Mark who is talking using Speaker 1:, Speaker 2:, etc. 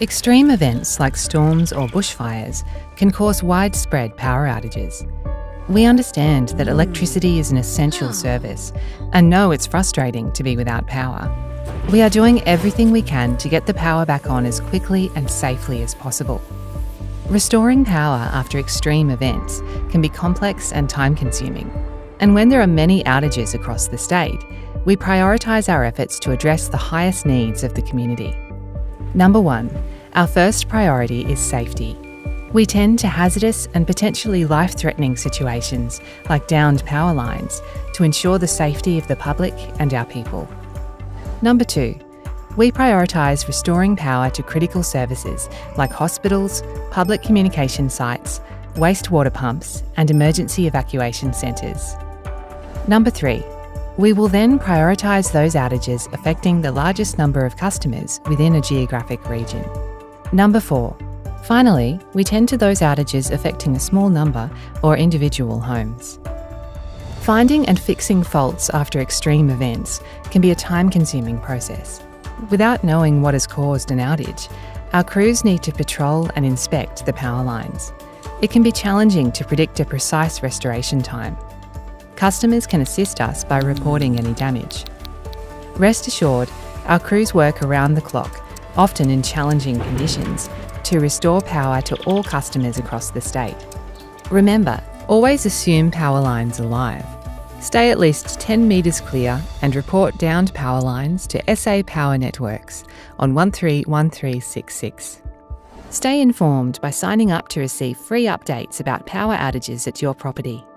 Speaker 1: Extreme events like storms or bushfires can cause widespread power outages. We understand that electricity is an essential service and know it's frustrating to be without power. We are doing everything we can to get the power back on as quickly and safely as possible. Restoring power after extreme events can be complex and time-consuming. And when there are many outages across the state, we prioritise our efforts to address the highest needs of the community. Number 1, our first priority is safety. We tend to hazardous and potentially life-threatening situations like downed power lines to ensure the safety of the public and our people. Number 2, we prioritise restoring power to critical services like hospitals, public communication sites, wastewater pumps and emergency evacuation centres. Number 3, we will then prioritise those outages affecting the largest number of customers within a geographic region. Number 4, finally, we tend to those outages affecting a small number or individual homes. Finding and fixing faults after extreme events can be a time-consuming process. Without knowing what has caused an outage, our crews need to patrol and inspect the power lines. It can be challenging to predict a precise restoration time. Customers can assist us by reporting any damage. Rest assured, our crews work around the clock, often in challenging conditions, to restore power to all customers across the state. Remember, always assume power lines are live. Stay at least 10 metres clear and report downed power lines to SA Power Networks on 131366. Stay informed by signing up to receive free updates about power outages at your property.